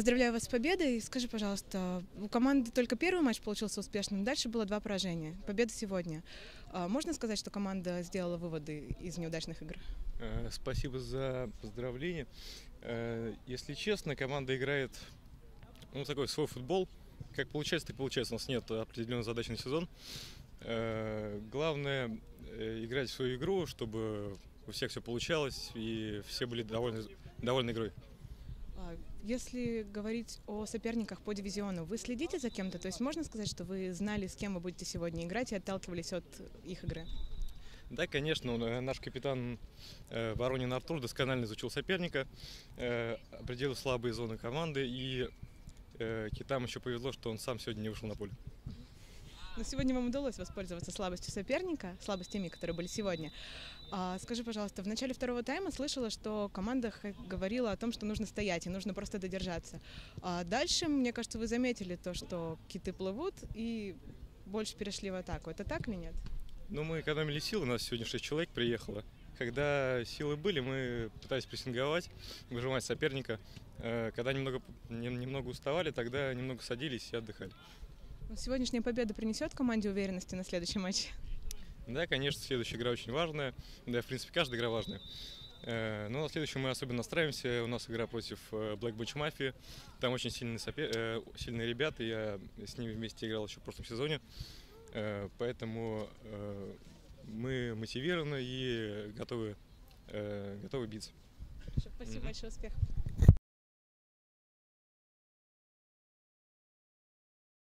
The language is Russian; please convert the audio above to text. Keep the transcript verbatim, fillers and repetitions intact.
Поздравляю вас с победой. Скажи, пожалуйста, у команды только первый матч получился успешным, дальше было два поражения. Победа сегодня. А можно сказать, что команда сделала выводы из неудачных игр? Э, Спасибо за поздравление. Э, Если честно, команда играет, ну, такой свой футбол. Как получается, так получается. У нас нет определенной задачи на сезон. Э, Главное э, играть в свою игру, чтобы у всех все получалось и все были довольны, довольны игрой. А, Если говорить о соперниках по дивизиону, вы следите за кем-то? То есть можно сказать, что вы знали, с кем вы будете сегодня играть и отталкивались от их игры? Да, конечно, он, э, наш капитан э, Воронин Артур досконально изучил соперника, э, определил слабые зоны команды, и э, китам еще повезло, что он сам сегодня не вышел на поле. Но сегодня вам удалось воспользоваться слабостью соперника, слабостями, которые были сегодня. А, скажи, пожалуйста, в начале второго тайма слышала, что команда х- говорила о том, что нужно стоять и нужно просто додержаться. А дальше, мне кажется, вы заметили то, что киты плывут и больше перешли в атаку. Это так или нет? Ну, мы экономили силы, у нас сегодня шесть человек приехало. Когда силы были, мы пытались прессинговать, выжимать соперника. Э, Когда немного, нем- немного уставали, тогда немного садились и отдыхали. Ну, сегодняшняя победа принесет команде уверенности на следующий матч? Да, конечно, следующая игра очень важная. Да, в принципе, каждая игра важная. Э, Но на следующую мы особенно настраиваемся. У нас игра против э, Black Bunch Mafia. Там очень сильные, сопе- э, сильные ребята. Я с ними вместе играл еще в прошлом сезоне. Э, Поэтому э, мы мотивированы и готовы, э, готовы биться. Хорошо, спасибо, Мгм. большое, успехов.